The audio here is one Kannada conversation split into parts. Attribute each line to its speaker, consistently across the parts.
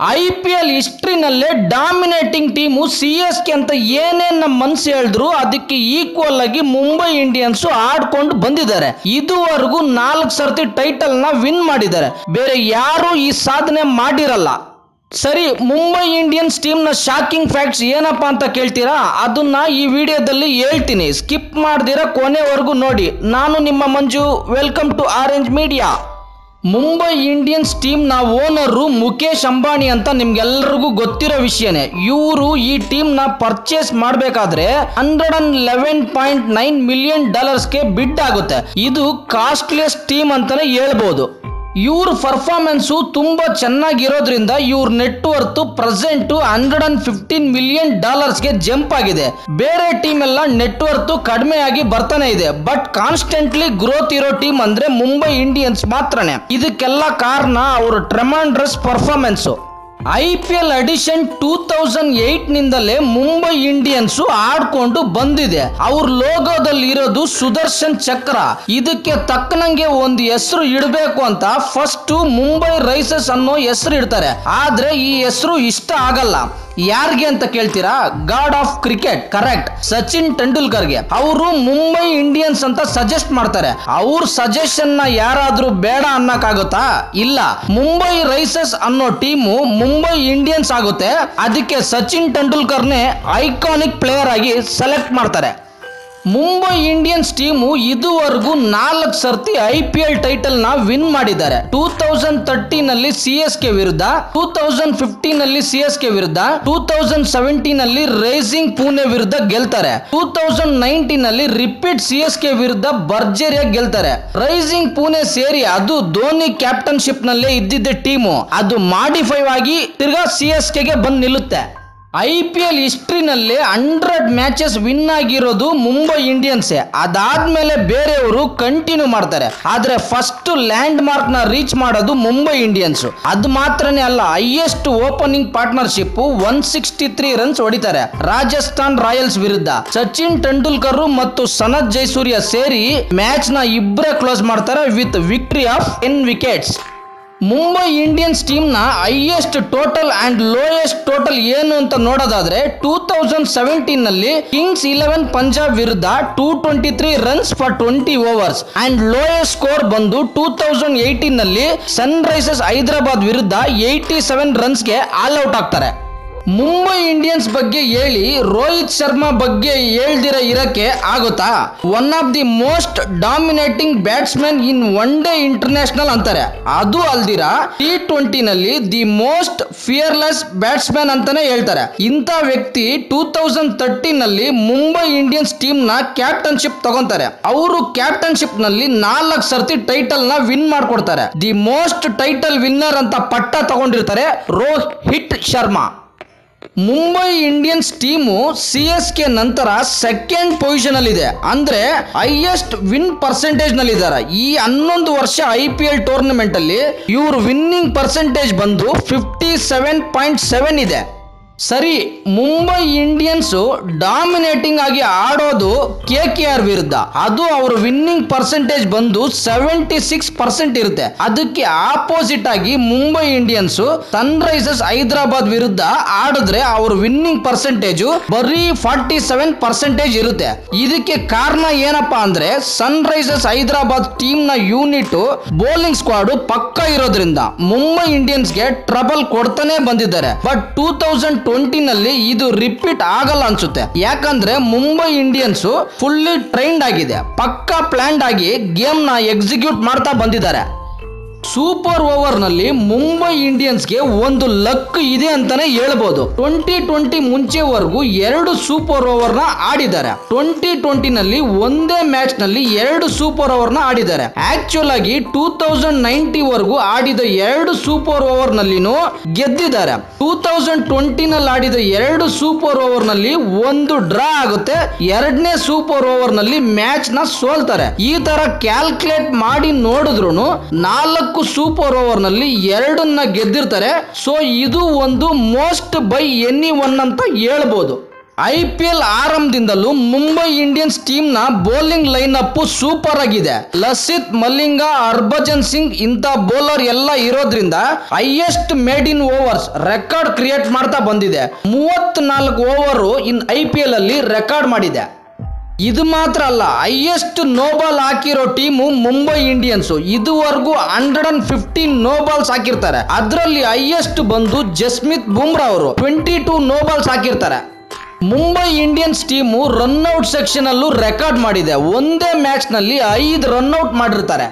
Speaker 1: IPL ಹಿಸ್ಟ್ರಿನಲ್ಲೇ ಡಾಮಿನೇಟಿಂಗ್ ಟೀಮು CSK ಅಂತ ಏನೇನು ನಮ್ಮ ಮನಸ್ಸು ಹೇಳಿದ್ರು ಅದಕ್ಕೆ ಈಕ್ವಲ್ ಆಗಿ ಮುಂಬೈ ಇಂಡಿಯನ್ಸ್ ಆಡ್ಕೊಂಡು ಬಂದಿದ್ದಾರೆ. ಇದುವರೆಗೂ 4 ಸರ್ತಿ ಟೈಟಲ್ ನ ವಿನ್ ಮಾಡಿದ್ದಾರೆ. ಬೇರೆ ಯಾರು ಈ ಸಾಧನೆ ಮಾಡಿರಲ್ಲ. ಸರಿ, ಮುಂಬೈ ಇಂಡಿಯನ್ಸ್ ಟೀಮ್ ನ ಶಾಕಿಂಗ್ ಫ್ಯಾಕ್ಟ್ಸ್ ಏನಪ್ಪಾ ಅಂತ ಕೇಳ್ತೀರಾ? ಅದನ್ನ ಈ ವಿಡಿಯೋದಲ್ಲಿ ಹೇಳ್ತೀನಿ, ಸ್ಕಿಪ್ ಮಾಡ್ದಿರಾ ಕೊನೆವರೆಗೂ ನೋಡಿ. ನಾನು ನಿಮ್ಮ Manju, welcome to Orange Media. Mumbai Indians team ನ ಓನರು ಮುಖೇಶ್ ಅಂಬಾನಿ ಅಂತ ನಿಮ್ಗೆಲ್ಲರಿಗೂ ಗೊತ್ತಿರೋ ವಿಷಯನೇ. ಇವರು ಈ ಟೀಮ್ ನ ಪರ್ಚೇಸ್ ಮಾಡಬೇಕಾದ್ರೆ $111.9 million ಬಿಡ್ ಆಗುತ್ತೆ. ಇದು ಕಾಸ್ಟ್ಲಿಯಸ್ಟ್ ಟೀಮ್ ಅಂತಾನೆ ಹೇಳ್ಬೋದು. ಇವ್ರ ಪರ್ಫಾರ್ಮೆನ್ಸು ತುಂಬಾ ಚೆನ್ನಾಗಿರೋದ್ರಿಂದ ಇವ್ರ ನೆಟ್ವರ್ತ್ ಪ್ರೆಸೆಂಟ್ $115 million ಜಂಪ್ ಆಗಿದೆ. ಬೇರೆ ಟೀಮ್ ಎಲ್ಲ ನೆಟ್ವರ್ತ್ ಕಡಿಮೆ ಆಗಿ ಬರ್ತಾನೆ ಇದೆ. ಬಟ್ ಕಾನ್ಸ್ಟೆಂಟ್ಲಿ ಗ್ರೋತ್ ಇರೋ ಟೀಮ್ ಅಂದ್ರೆ ಮುಂಬೈ ಇಂಡಿಯನ್ಸ್ ಮಾತ್ರನೇ. ಇದಕ್ಕೆಲ್ಲ ಕಾರಣ ಅವ್ರ ಟ್ರೆಮೆಂಡಸ್ ಪರ್ಫಾರ್ಮೆನ್ಸ್. IPL ಅಡಿಷನ್ 2008 ನಿಂದಲೇ ಮುಂಬೈ ಇಂಡಿಯನ್ಸ್ ಆಡ್ಕೊಂಡು ಬಂದಿದೆ. ಅವ್ರ ಲೋಗೋದಲ್ಲಿ ಇರೋದು ಸುದರ್ಶನ್ ಚಕ್ರ. ಇದಕ್ಕೆ ತಕ್ಕನಂಗೆ ಒಂದು ಹೆಸರು ಇಡಬೇಕು ಅಂತ ಫಸ್ಟ್ ಮುಂಬೈ ರೈಸರ್ಸ್ ಅನ್ನೋ ಹೆಸರು ಇಡ್ತಾರೆ. ಆದ್ರೆ ಈ ಹೆಸರು ಇಷ್ಟ ಆಗಲ್ಲ. ಯಾರಿಗೆ ಅಂತ ಕೇಳ್ತೀರಾ? God of cricket, correct, Sachin ತೆಂಡೂಲ್ಕರ್ಗೆ. ಅವರು ಮುಂಬೈ ಇಂಡಿಯನ್ಸ್ ಅಂತ ಸಜೆಸ್ಟ್ ಮಾಡ್ತಾರೆ. ಅವ್ರ ಸಜೆಷನ್ ನ ಯಾರಾದ್ರೂ ಬೇಡ ಅನ್ನಕ್ಕಾಗುತ್ತಾ? ಇಲ್ಲ. ಮುಂಬೈ ರೈಸರ್ಸ್ ಅನ್ನೋ ಟೀಮು ಮುಂಬೈ ಇಂಡಿಯನ್ಸ್ ಆಗುತ್ತೆ. ಅದಕ್ಕೆ ಸಚಿನ್ ತೆಂಡೂಲ್ಕರ್ನೇ ಐಕಾನಿಕ್ ಪ್ಲೇಯರ್ ಆಗಿ ಸೆಲೆಕ್ಟ್ ಮಾಡ್ತಾರೆ. ಮುಂಬೈ ಇಂಡಿಯನ್ಸ್ ಟೀಮು ಇದುವರೆಗೂ 4 ಸರ್ತಿ IPL ಟೈಟಲ್ ನ ವಿನ್ ಮಾಡಿದ್ದಾರೆ. 2013 ನಲ್ಲಿ CSK ವಿರುದ್ಧ, 2015 ನಲ್ಲಿ CSK ವಿರುದ್ಧ, 2017 ನಲ್ಲಿ ರೈಸಿಂಗ್ ಪುಣೆ ವಿರುದ್ಧ ಗೆಲ್ತಾರೆ. 2019 ನಲ್ಲಿ ರಿಪೀಟ್ CSK ವಿರುದ್ಧ ಭರ್ಜರಿಯಾಗಿ ಗೆಲ್ತಾರೆ. ರೈಸಿಂಗ್ ಪುಣೆ ಸೇರಿ ಅದು ಧೋನಿ ಕ್ಯಾಪ್ಟನ್ಶಿಪ್ ನಲ್ಲೇ ಇದ್ದಿದ್ದ ಟೀಮು. ಅದು ಮಾಡಿಫೈ ಆಗಿ ತಿರ್ಗಾ CSK ಗೆ ಬಂದು ನಿಲ್ಲುತ್ತೆ. IPL ಹಿಸ್ಟ್ರಿನಲ್ಲಿ 100 ಮ್ಯಾಚಸ್ ವಿನ್ ಆಗಿರೋದು ಮುಂಬೈ ಇಂಡಿಯನ್ಸೇ. ಅದಾದ್ಮೇಲೆ ಬೇರೆಯವರು ಕಂಟಿನ್ಯೂ ಮಾಡ್ತಾರೆ. ಆದ್ರೆ ಫಸ್ಟ್ ಲ್ಯಾಂಡ್ ಮಾರ್ಕ್ ನ ರೀಚ್ ಮಾಡೋದು ಮುಂಬೈ ಇಂಡಿಯನ್ಸ್. ಅದು ಮಾತ್ರನೇ ಅಲ್ಲ, ಹೈಯೆಸ್ಟ್ ಓಪನಿಂಗ್ ಪಾರ್ಟ್ನರ್ಶಿಪ್ 163 ರನ್ಸ್ ಹೊಡಿತಾರೆ ರಾಜಸ್ಥಾನ್ ರಾಯಲ್ಸ್ ವಿರುದ್ಧ. ಸಚಿನ್ ತೆಂಡೂಲ್ಕರ್ ಮತ್ತು ಸನತ್ ಜಯಸೂರ್ಯ ಸೇರಿ ಮ್ಯಾಚ್ ನ ಇಬ್ಬರೇ ಕ್ಲೋಸ್ ಮಾಡ್ತಾರೆ with victory of 10 wickets. Mumbai Indians team ನ highest total and lowest total ಏನು ಅಂತ ನೋಡೋದಾದ್ರೆ 2017 ನಲ್ಲಿ ಕಿಂಗ್ಸ್ 11 ಪಂಜಾಬ್ ವಿರುದ್ಧ 223 runs for 20 overs and lowest score ಬಂದು 2018 ನಲ್ಲಿ ಸನ್ ರೈಸರ್ಸ್ ಹೈದರಾಬಾದ್ ವಿರುದ್ಧ 87 ರನ್ಸ್ಗೆ ಆಲ್ ಔಟ್ ಆಗ್ತಾರೆ. ಮುಂಬೈ ಇಂಡಿಯನ್ಸ್ ಬಗ್ಗೆ ಹೇಳಿ ರೋಹಿತ್ ಶರ್ಮಾ ಬಗ್ಗೆ ಹೇಳ್ದಿರ ಇರಕ್ಕೆ ಆಗುತ್ತಾ? One of the most dominating batsman in one day international ಅಂತಾರೆ. ಅದು ಅಲ್ದಿರ T20 ನಲ್ಲಿ ದಿ ಮೋಸ್ಟ್ ಫಿಯರ್ಲೆಸ್ ಬ್ಯಾಟ್ಸ್ಮನ್ ಅಂತಾನೆ ಹೇಳ್ತಾರೆ. ಇಂಥ ವ್ಯಕ್ತಿ 2013 ನಲ್ಲಿ ಮುಂಬೈ ಇಂಡಿಯನ್ಸ್ ಟೀಮ್ ನ ಕ್ಯಾಪ್ಟನ್ಶಿಪ್ ತಗೊಂತಾರೆ. ಅವರು ಕ್ಯಾಪ್ಟನ್ಶಿಪ್ ನಲ್ಲಿ 4 ಸರ್ತಿ ಟೈಟಲ್ ನ ವಿನ್ ಮಾಡ್ಕೊಡ್ತಾರೆ. ದಿ ಮೋಸ್ಟ್ ಟೈಟಲ್ ವಿನ್ನರ್ ಅಂತ ಪಟ್ಟ ತಗೊಂಡಿರ್ತಾರೆ Rohit Sharma. Mumbai Indians team CSK ನಂತರ ಸೆಕೆಂಡ್ ಪೊಸಿಷನ್ ಅಲ್ಲಿ ಇದೆ. ಅಂದ್ರೆ ಹೈಯೆಸ್ಟ್ ವಿನ್ ಪರ್ಸೆಂಟೇಜ್ ನಲ್ಲಿ ಇದ್ದಾರೆ. ಈ 11 ವರ್ಷ IPL ಟೂರ್ನಮೆಂಟ್ ಅಲ್ಲಿ ಇವ್ರ ವಿನ್ನಿಂಗ್ ಪರ್ಸೆಂಟೇಜ್ ಬಂದು 57.7 ಇದೆ. ಸರಿ, ಮುಂಬೈ ಇಂಡಿಯನ್ಸ್ ಡಾಮಿನೇಟಿಂಗ್ ಆಗಿ ಆಡೋದು KKR ವಿರುದ್ಧ. ಅದು ಅವ್ರ ವಿನ್ನಿಂಗ್ ಪರ್ಸೆಂಟೇಜ್ ಬಂದು 76% ಇರುತ್ತೆ. ಅದಕ್ಕೆ ಆಪೋಸಿಟ್ ಆಗಿ Mumbai Indians Sun Risers Hyderabad ವಿರುದ್ಧ ಆಡಿದ್ರೆ ಅವ್ರ ವಿನ್ನಿಂಗ್ ಪರ್ಸೆಂಟೇಜ್ ಬರೀ 47% ಇರುತ್ತೆ. ಇದಕ್ಕೆ ಕಾರಣ ಏನಪ್ಪಾ ಅಂದ್ರೆ ಸನ್ ರೈಸರ್ಸ್ ಹೈದರಾಬಾದ್ ಟೀಮ್ ನ ಯೂನಿಟ್ ಬೌಲಿಂಗ್ ಸ್ಕ್ವಾಡ್ ಪಕ್ಕ ಇರೋದ್ರಿಂದ ಮುಂಬೈ ಇಂಡಿಯನ್ಸ್ಗೆ ಟ್ರಬಲ್ ಕೊಡ್ತಾನೆ ಬಂದಿದ್ದಾರೆ. ಬಟ್ 2020 ನಲ್ಲಿ ಇದು ರಿಪೀಟ್ ಆಗಲ್ಲ ಅನ್ಸುತ್ತೆ. ಯಾಕಂದ್ರೆ ಮುಂಬೈ ಇಂಡಿಯನ್ಸ್ ಫುಲ್ಲಿ ಟ್ರೈನ್ಡ್ ಆಗಿದೆ. ಪಕ್ಕಾ ಪ್ಲಾನ್ಡ್ ಆಗಿ ಗೇಮ್ ನ ಎಕ್ಸಿಕ್ಯೂಟ್ ಮಾಡ್ತಾ ಬಂದಿದ್ದಾರೆ. ಸೂಪರ್ ಓವರ್ ನಲ್ಲಿ ಮುಂಬೈ ಇಂಡಿಯನ್ಸ್ಗೆ ಒಂದು ಲಕ್ ಇದೆ ಅಂತಾನೆ ಹೇಳ್ಬೋದು. 2020 ಮುಂಚೆವರೆಗೂ 2 ಸೂಪರ್ ಓವರ್ ನ ಆಡಿದ್ದಾರೆ. 2020 ನಲ್ಲಿ ಒಂದೇ ಮ್ಯಾಚ್ ನಲ್ಲಿ 2 ಸೂಪರ್ ಓವರ್ ನ ಆಡಿದ್ದಾರೆ. ಆಕ್ಚುಲ್ ಆಗಿ 2019 ವರೆಗೂ ಆಡಿದ 2 ಸೂಪರ್ ಓವರ್ ನಲ್ಲಿನೂ ಗೆದ್ದಿದ್ದಾರೆ. 2020 ನಲ್ಲಿ ಆಡಿದ 2 ಸೂಪರ್ ಓವರ್ ನಲ್ಲಿ ಒಂದು ಡ್ರಾ ಆಗುತ್ತೆ. 2ನೇ ಸೂಪರ್ ಓವರ್ ನಲ್ಲಿ ಮ್ಯಾಚ್ ನ ಸೋಲ್ತಾರೆ. ಈ ತರ ಕ್ಯಾಲ್ಕುಲೇಟ್ ಮಾಡಿ ನೋಡಿದ್ರು 4 ಸೂಪರ್ ಓವರ್ ನಲ್ಲಿ 2 ಗೆದ್ದಿರ್ತಾರೆ. ಸೊ ಇದು ಒಂದು ಮೋಸ್ಟ್ ಬೈ ಎನಿ ಒನ್ ಅಂತ ಹೇಳ್ಬೋದು. IPL ಆರಂಭದಿಂದಲೂ ಮುಂಬೈ ಇಂಡಿಯನ್ಸ್ ಟೀಮ್ ನ ಬೌಲಿಂಗ್ ಲೈನ್ ಅಪ್ ಸೂಪರ್ ಆಗಿದೆ. ಲಸಿತ್ ಮಲಿಂಗ, ಹರ್ಭಜನ್ ಸಿಂಗ್ ಇಂಥ ಬೌಲರ್ ಎಲ್ಲ ಇರೋದ್ರಿಂದ highest maiden overs record create ಮಾಡ್ತಾ ಬಂದಿದೆ. 34 ಓವರ್ ಇನ್ IPL ಅಲ್ಲಿ ರೆಕಾರ್ಡ್ ಮಾಡಿದೆ. ಇದು ಮಾತ್ರ ಅಲ್ಲ, ಹೈಯೆಸ್ಟ್ ನೋಬಾಲ್ ಹಾಕಿರೋ ಟೀಮು ಮುಂಬೈ ಇಂಡಿಯನ್ಸ್. ಇದುವರೆಗೂ 115 ನೋಬಾಲ್ಸ್ ಹಾಕಿರ್ತಾರೆ. ಅದರಲ್ಲಿ ಹೈಯೆಸ್ಟ್ ಬಂದು ಜಸ್ಮಿತ್ ಬುಮ್ರಾ ಅವರು 22 ನೋಬಾಲ್ಸ್ ಹಾಕಿರ್ತಾರೆ. Mumbai Indians team run out section ಅಲ್ಲೂ ರೆಕಾರ್ಡ್ ಮಾಡಿದೆ. ಒಂದೇ ಮ್ಯಾಚ್ ನಲ್ಲಿ 5 ರನ್ಔಟ್ ಮಾಡಿರ್ತಾರೆ.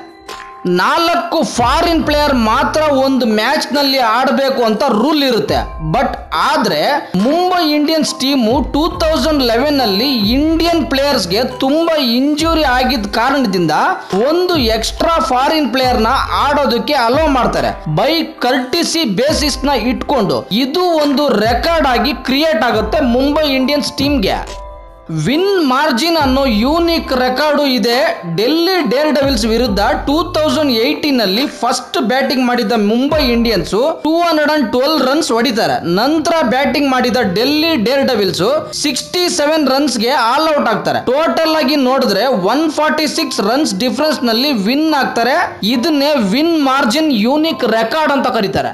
Speaker 1: 4 ಫಾರಿನ್ ಪ್ಲೇಯರ್ ಮಾತ್ರ ಒಂದು ಮ್ಯಾಚ್ ನಲ್ಲಿ ಆಡಬೇಕು ಅಂತ ರೂಲ್ ಇರುತ್ತೆ. ಬಟ್ ಆದ್ರೆ ಮುಂಬೈ ಇಂಡಿಯನ್ಸ್ ಟೀಮು 2011 ನಲ್ಲಿ ಇಂಡಿಯನ್ ಪ್ಲೇಯರ್ಸ್ಗೆ ತುಂಬಾ ಇಂಜುರಿ ಆಗಿದ್ದ ಕಾರಣದಿಂದ ಒಂದು ಎಕ್ಸ್ಟ್ರಾ ಫಾರಿನ್ ಪ್ಲೇಯರ್ ನ ಆಡೋದಕ್ಕೆ ಅಲೋ ಮಾಡ್ತಾರೆ ಬೈ ಕರ್ಟಿಸಿ ಬೇಸಿಸ್ ನ ಇಟ್ಕೊಂಡು. ಇದು ಒಂದು ರೆಕಾರ್ಡ್ ಆಗಿ ಕ್ರಿಯೇಟ್ ಆಗುತ್ತೆ ಮುಂಬೈ ಇಂಡಿಯನ್ಸ್ ಟೀಮ್ಗೆ. ವಿನ್ ಮಾರ್ಜಿನ್ ಅನ್ನೋ ಯೂನಿಕ್ ರೆಕಾರ್ಡು ಇದೆ ಡೆಲ್ಲಿ ಡೇರ್ ಡೆವಿಲ್ಸ್ ವಿರುದ್ಧ. 2018 ನಲ್ಲಿ ಫಸ್ಟ್ ಬ್ಯಾಟಿಂಗ್ ಮಾಡಿದ ಮುಂಬೈ ಇಂಡಿಯನ್ಸ್ 212 ರನ್ಸ್ ಹೊಡಿತಾರೆ. ನಂತರ ಬ್ಯಾಟಿಂಗ್ ಮಾಡಿದ ಡೆಲ್ಲಿ ಡೇರ್ ಡೆವಿಲ್ಸ್ 67 ರನ್ಸ್ ಗೆ ಆಲ್ ಔಟ್ ಆಗ್ತಾರೆ. ಟೋಟಲ್ ಆಗಿ ನೋಡಿದ್ರೆ 146 ರನ್ಸ್ ಡಿಫರೆನ್ಸ್ ನಲ್ಲಿ ವಿನ್ ಆಗ್ತಾರೆ. ಇದನ್ನೇ ವಿನ್ ಮಾರ್ಜಿನ್ ಯೂನಿಕ್ ರೆಕಾರ್ಡ್ ಅಂತ ಕರೀತಾರೆ.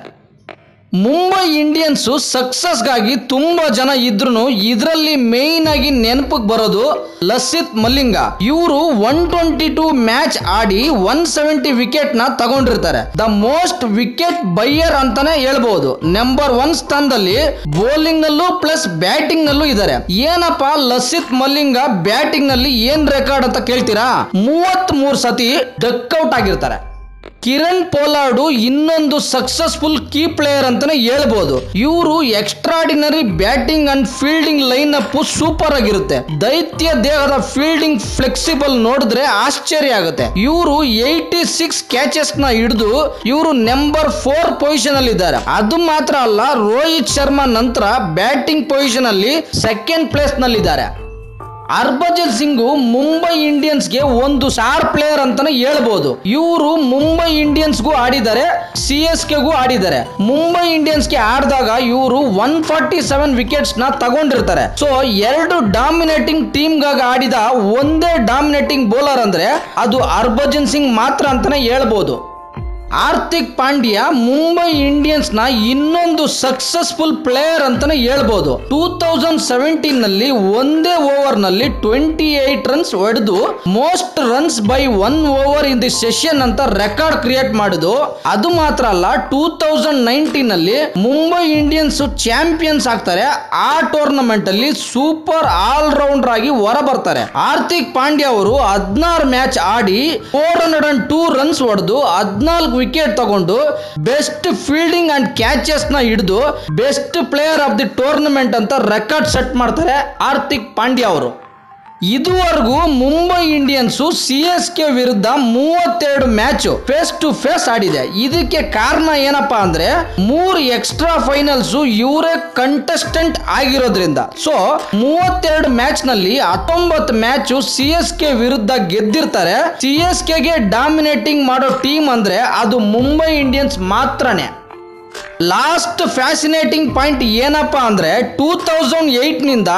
Speaker 1: ಮುಂಬೈ ಇಂಡಿಯನ್ಸ್ ಸಕ್ಸಸ್ ಗಾಗಿ ತುಂಬಾ ಜನ ಇದ್ರು ಇದರಲ್ಲಿ ಮೇನ್ ಆಗಿ ನೆನಪಿಗೆ ಬರೋದು ಲಸಿತ್ ಮಲಿಂಗ. ಇವರು 122 ಮ್ಯಾಚ್ ಆಡಿ 170 ವಿಕೆಟ್ ನ ತಗೊಂಡಿರ್ತಾರೆ. ದ ಮೋಸ್ಟ್ ವಿಕೆಟ್ ಬೈಯರ್ ಅಂತಾನೆ ಹೇಳ್ಬಹುದು. ನಂಬರ್ 1 ಸ್ಥಾನದಲ್ಲಿ ಬೌಲಿಂಗ್ ನಲ್ಲೂ ಪ್ಲಸ್ ಬ್ಯಾಟಿಂಗ್ ನಲ್ಲೂ ಇದ್ದಾರೆ. ಏನಪ್ಪಾ ಲಸಿತ್ ಮಲಿಂಗ ಬ್ಯಾಟಿಂಗ್ ನಲ್ಲಿ ಏನ್ ರೆಕಾರ್ಡ್ ಅಂತ ಕೇಳ್ತೀರಾ? 33 ಸತಿ ಡಕ್ಔಟ್ ಆಗಿರ್ತಾರೆ. ಕಿರಣ್ ಪೋಲಾರ್ಡ್ ಇನ್ನೊಂದು ಸಕ್ಸಸ್ಫುಲ್ ಕೀ ಪ್ಲೇಯರ್ ಅಂತಾನೆ ಹೇಳ್ಬೋದು. ಇವರು extraordinary batting and fielding line up super ಆಗಿರುತ್ತೆ. ದೈತ್ಯ ದೇಹದ ಫೀಲ್ಡಿಂಗ್ ಫ್ಲೆಕ್ಸಿಬಲ್ ನೋಡಿದ್ರೆ ಆಶ್ಚರ್ಯ ಆಗುತ್ತೆ. ಇವರು 86 ಕ್ಯಾಚಸ್ ನ ಹಿಡಿದು ಇವರು ನಂಬರ್ 4 ಪೊಸಿಷನ್ ಅಲ್ಲಿ ಇದ್ದಾರೆ. ಅದು ಮಾತ್ರ ಅಲ್ಲ, ರೋಹಿತ್ ಶರ್ಮಾ ನಂತರ ಬ್ಯಾಟಿಂಗ್ ಪೊಸಿಷನ್ ಅಲ್ಲಿ ಸೆಕೆಂಡ್ ಪ್ಲೇಸ್ ನಲ್ಲಿ ಇದ್ದಾರೆ. ಹರ್ಭಜನ್ ಸಿಂಗ್ ಮುಂಬೈ ಇಂಡಿಯನ್ಸ್ ಗೆ ಒಂದು ಸ್ಟಾರ್ ಪ್ಲೇಯರ್ ಅಂತಾನೆ ಹೇಳ್ಬೋದು. ಇವರು ಮುಂಬೈ ಇಂಡಿಯನ್ಸ್ ಗೂ ಆಡಿದ್ದಾರೆ, CSK ಗೂ ಆಡಿದ್ದಾರೆ. ಮುಂಬೈ ಇಂಡಿಯನ್ಸ್ ಗೆ ಆಡಿದಾಗ ಇವರು 147 ವಿಕೆಟ್ಸ್ ನ ತಗೊಂಡಿರ್ತಾರೆ. ಸೊ 2 ಡಾಮಿನೇಟಿಂಗ್ ಟೀಮ್ ಗಾಗಿ ಆಡಿದ ಒಂದೇ ಡಾಮಿನೇಟಿಂಗ್ ಬೌಲರ್ ಅಂದ್ರೆ ಅದು ಹರ್ಭಜನ್ ಸಿಂಗ್ ಮಾತ್ರ ಅಂತಾನೆ ಹೇಳ್ಬೋದು. ಹಾರ್ದಿಕ್ ಪಾಂಡ್ಯ ಮುಂಬೈ ಇಂಡಿಯನ್ಸ್ ನ ಇನ್ನೊಂದು ಸಕ್ಸಸ್ಫುಲ್ ಪ್ಲೇಯರ್ ಅಂತಾನೆ ಹೇಳ್ಬೋದು. 2017 ನಲ್ಲಿ ಒಂದೇ ಓವರ್ ನಲ್ಲಿ 28 ರನ್ಸ್ ಹೊಡೆದು most runs by 1 over in the session ಅಂತ ರೆಕಾರ್ಡ್ ಕ್ರಿಯೇಟ್ ಮಾಡಿದ್ದು. ಅದು ಮಾತ್ರ ಅಲ್ಲ, 2019 ನಲ್ಲಿ ಮುಂಬೈ ಇಂಡಿಯನ್ಸ್ ಚಾಂಪಿಯನ್ಸ್ ಆಗ್ತಾರೆ. ಆ ಟೂರ್ನಮೆಂಟ್ ಅಲ್ಲಿ ಸೂಪರ್ ಆಲ್ ರೌಂಡರ್ ಆಗಿ ಹೊರ ಬರ್ತಾರೆ. ಹಾರ್ದಿಕ್ ಪಾಂಡ್ಯ ಅವರು 16 ಮ್ಯಾಚ್ ಆಡಿ 402 ರನ್ಸ್ ಹೊಡೆದು 14 ವಿಕೆಟ್ ತಗೊಂಡು ಬೆಸ್ಟ್ ಫೀಲ್ಡಿಂಗ್ ಅಂಡ್ ಕ್ಯಾಚಸ್ ನ ಹಿಡಿದು best player of the tournament ಅಂತ ರೆಕಾರ್ಡ್ ಸೆಟ್ ಮಾಡ್ತಾರೆ ಹಾರ್ದಿಕ್ ಪಾಂಡ್ಯ ಅವರು. ಇದುವರೆಗೂ ಮುಂಬೈ ಇಂಡಿಯನ್ಸ್ CSK ವಿರುದ್ಧ 32 ಮ್ಯಾಚ್ ಫೇಸ್ ಟು ಫೇಸ್ ಆಡಿದೆ. ಇದಕ್ಕೆ ಕಾರಣ ಏನಪ್ಪಾ ಅಂದ್ರೆ 3 ಎಕ್ಸ್ಟ್ರಾ ಫೈನಲ್ಸ್ ಇವರೇ ಕಂಟೆಸ್ಟೆಂಟ್ ಆಗಿರೋದ್ರಿಂದ. ಸೊ 32 ಮ್ಯಾಚ್ ನಲ್ಲಿ 19 ಮ್ಯಾಚ್ CSK ವಿರುದ್ಧ ಗೆದ್ದಿರ್ತಾರೆ. CSK ಗೆ ಡಾಮಿನೇಟಿಂಗ್ ಮಾಡೋ ಟೀಮ್ ಅಂದ್ರೆ ಅದು ಮುಂಬೈ ಇಂಡಿಯನ್ಸ್ ಮಾತ್ರನೇ. ಲಾಸ್ಟ್ ಫ್ಯಾಸಿನೇಟಿಂಗ್ ಪಾಯಿಂಟ್ ಏನಪ್ಪಾ ಅಂದ್ರೆ 2008 ನಿಂದ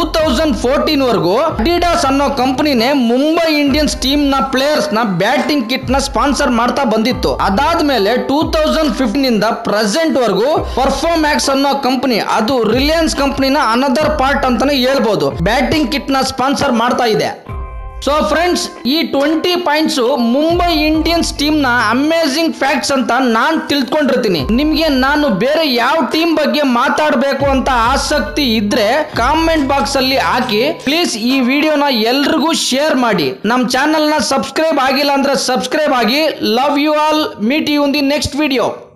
Speaker 1: 2014 ವರೆಗೂ ಅಡಿಡಾಸ್ ಅನ್ನೋ ಕಂಪನಿನೇ ಮುಂಬೈ ಇಂಡಿಯನ್ಸ್ ಟೀಮ್ ನ ಪ್ಲೇಯರ್ಸ್ ನ ಬ್ಯಾಟಿಂಗ್ ಕಿಟ್ ನ ಸ್ಪಾನ್ಸರ್ ಮಾಡ್ತಾ ಬಂದಿತ್ತು. ಅದಾದ್ಮೇಲೆ 2015 ನಿಂದ ಪ್ರೆಸೆಂಟ್ ವರೆಗೂ ಪರ್ಫಾರ್ಮ್ಯಾಕ್ಸ್ ಅನ್ನೋ ಕಂಪನಿ, ಅದು ರಿಲಯನ್ಸ್ ಕಂಪನಿನ ಅನದರ್ ಪಾರ್ಟ್ ಅಂತಾನೆ ಹೇಳ್ಬೋದು, ಬ್ಯಾಟಿಂಗ್ ಕಿಟ್ ನ ಸ್ಪಾನ್ಸರ್ ಮಾಡ್ತಾ ಇದೆ. ಸೊ ಫ್ರೆಂಡ್ಸ್, ಈ 20 ಪಾಯಿಂಟ್ಸ್ ಮುಂಬೈ ಇಂಡಿಯನ್ಸ್ ಟೀಮ್ ನ ಅಮೇಜಿಂಗ್ ಫ್ಯಾಕ್ಟ್ಸ್ ಅಂತ ನಾನು ತಿಳ್ಕೊಂಡಿರ್ತೀನಿ. ನಿಮ್ಗೆ ನಾನು ಬೇರೆ ಯಾವ ಟೀಮ್ ಬಗ್ಗೆ ಮಾತಾಡಬೇಕು ಅಂತ ಆಸಕ್ತಿ ಇದ್ರೆ ಕಾಮೆಂಟ್ ಬಾಕ್ಸ್ ಅಲ್ಲಿ ಹಾಕಿ. ಪ್ಲೀಸ್ ಈ ವಿಡಿಯೋನ ಎಲ್ರಿಗೂ ಶೇರ್ ಮಾಡಿ. ನಮ್ಮ ಚಾನೆಲ್ ನ ಸಬ್ಸ್ಕ್ರೈಬ್ ಆಗಿಲ್ಲ ಅಂದ್ರೆ ಸಬ್ಸ್ಕ್ರೈಬ್ ಆಗಿ. Love you all. Meet you in the next video.